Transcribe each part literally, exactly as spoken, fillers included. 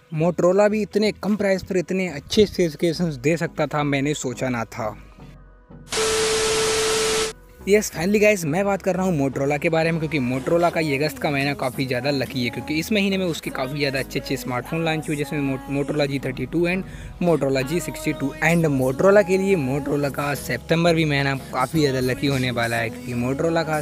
Motorola भी इतने कम price पर इतने अच्छे स्पेसिफिकेशंस दे सकता था, मैंने सोचा ना था। यस फाइनली गाइस, मैं बात कर रहा हूँ मोटरोला के बारे में, क्योंकि मोटरोला का ये अगस्त का महीना काफ़ी ज़्यादा लकी है, क्योंकि इस महीने में उसके काफ़ी ज़्यादा अच्छे अच्छे स्मार्टफोन लॉन्च हुए, जिसमें Motorola G thirty two and Motorola G sixty two. And Motorola के लिए मोटरोला का सितंबर भी महीना काफ़ी ज़्यादा लकी होने वाला है, क्योंकि मोटरोला का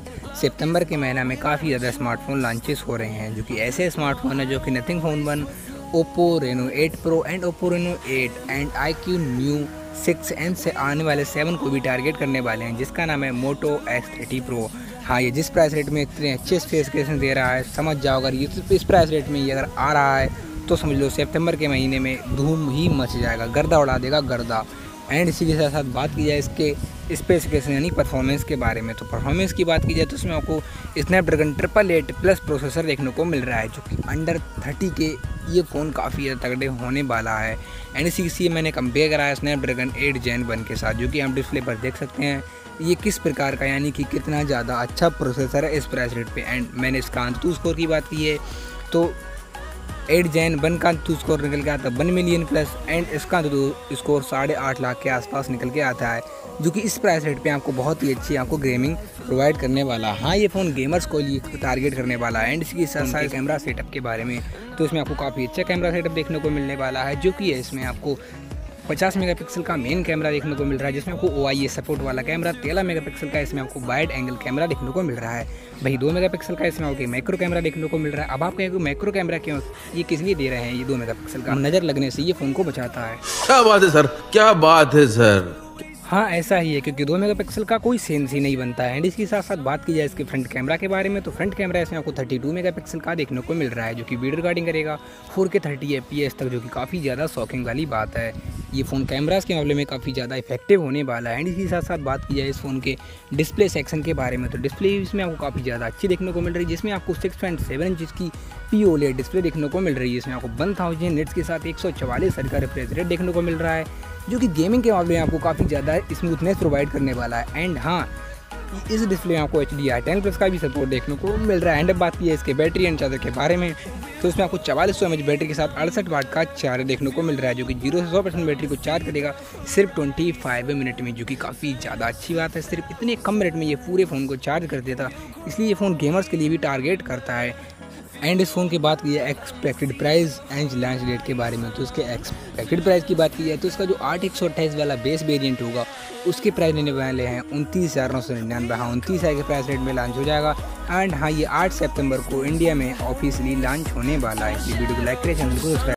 सितंबर के महीना में काफ़ी ज़्यादा स्मार्टफोन लॉन्चेस हो रहे हैं, जो कि ऐसे स्मार्टफोन है जो कि Nothing Phone one, Oppo Reno eight Pro and Oppo Reno eight and iQOO Neo six and से आने वाले सेवन को भी टारगेट करने वाले हैं, जिसका नाम है मोटो एक्स थर्टी प्रो। हाँ, ये जिस प्राइस रेट में इतने अच्छे स्पेसिफिकेशन दे रहा है, समझ जाओ अगर ये इस प्राइस रेट में ये अगर आ रहा है तो समझ लो सितंबर के महीने में धूम ही मच जाएगा, गर्दा उड़ा देगा गर्दा। एंड इसी के साथ साथ बात की जाए इसके स्पेसिफिकेशन यानी परफॉर्मेंस के बारे में, तो परफॉर्मेंस की बात की जाए तो उसमें आपको Snapdragon triple eight plus processor देखने को मिल रहा है, जो कि अंडर थर्टी के ये फ़ोन काफ़ी ज़्यादा तगड़े होने वाला है। एंड इसी से मैंने कंपेयर करा है स्नैपड्रैगन एट जेन वन के साथ, जो कि हम डिस्प्ले पर देख सकते हैं ये किस प्रकार का यानी कि कितना ज़्यादा अच्छा प्रोसेसर है इस प्राइस रेट पे। एंड मैंने इसका अंतु स्कोर की बात की है तो एट जेन वन का अंतु स्कोर निकल के आता है वन मिलियन प्लस, एंड इसका अंतु स्कोर साढ़े आठ लाख के आसपास निकल के आता है, जो कि इस प्राइस रेट पे आपको बहुत ही अच्छी आपको गेमिंग प्रोवाइड करने वाला। हाँ, ये फ़ोन गेमर्स को लिए टारगेट करने वाला है। एंड इसकी साथ साथ कैमरा सेटअप के बारे में, तो इसमें आपको काफ़ी अच्छा कैमरा सेटअप देखने को मिलने वाला है, जो कि है इसमें आपको पचास मेगापिक्सल का मेन कैमरा देखने को मिल रहा है, जिसमें आपको ओ आई ए सपोर्ट वाला कैमरा, तेरह मेगापिक्सल का इसमें आपको वाइड एंगल कैमरा देखने को मिल रहा है, वही दो मेगापिक्सल का इसमें आपको मैक्रो कैमरा देखने को मिल रहा है। अब आप कहेंगे मैक्रो कैमरा क्यों, ये किस लिए दे रहे हैं ये दो मेगापिक्सल का, नज़र लगने से ये फ़ोन को बचाता है। क्या बात है सर, क्या बात है सर। हाँ, ऐसा ही है, क्योंकि दो मेगापिक्सल का कोई सेंस ही नहीं बनता है। एंड इसके साथ साथ बात की जाए इसके फ्रंट कैमरा के बारे में, तो फ्रंट कैमरा इसमें आपको बत्तीस मेगापिक्सल का देखने को मिल रहा है, जो कि वीडियो रिकॉर्डिंग करेगा four K thirty F P S तक, जो कि काफ़ी ज़्यादा शॉकिंग वाली बात है। ये फ़ोन कैमरास के मामले में काफ़ी ज़्यादा इफेक्टिव होने वाला है। एंड इसी साथ साथ बात की जाए इस फ़ोन के डिस्प्ले सेक्शन के बारे में, तो डिस्प्ले इसमें आपको काफ़ी ज़्यादा अच्छी देखने को मिल रही है, जिसमें आपको सिक्स पॉइंट सेवन इंच की P O L E D display देखने को मिल रही है। इसमें आपको वन थाउजेंड निट्स के साथ एक सौ चवालीस हर्ट्ज का रिफ्रेश रेट देखने को मिल रहा है, जो कि गेमिंग के मामले में आपको काफ़ी ज़्यादा स्मूथनेस प्रोवाइड करने वाला है। एंड हाँ, इस डिस्प्ले में आपको H D R ten plus का भी सपोर्ट देखने को मिल रहा है। एंड अब बात की है इसके बैटरी एंड चार्जर के बारे में, तो इसमें आपको चवालीस सौ एम एच बैटरी के साथ अड़सठ वाट का चार्जर देखने को मिल रहा है, जो कि जीरो से सौ परसेंट बैटरी को चार्ज करेगा सिर्फ ट्वेंटी फाइव मिनट में, जो कि काफ़ी ज़्यादा अच्छी बात है। सिर्फ इतने कम मिनट में ये पूरे फ़ोन को चार्ज कर देता, इसलिए ये फ़ोन गेमर्स के लिए भी टारगेट करता है। एंड इस फ़ोन की बात की जाए expected price and launch date के बारे में, तो उसके एक्सपेक्टेड प्राइस की बात की जाए तो इसका जो आठ एक सौ अट्ठाईस वाला बेस वेरिएंट होगा उसके प्राइस लेने वाले हैं उनतीस हज़ार नौ सौ निन्यानवे। हाँ, उनतीस हज़ार के प्राइस रेट में लॉन्च हो जाएगा। एंड हाँ, ये आठ सितंबर को इंडिया में ऑफिशियली लॉन्च होने वाला है। ये वीडियो को लाइक करें, चैनल को सब्सक्राइब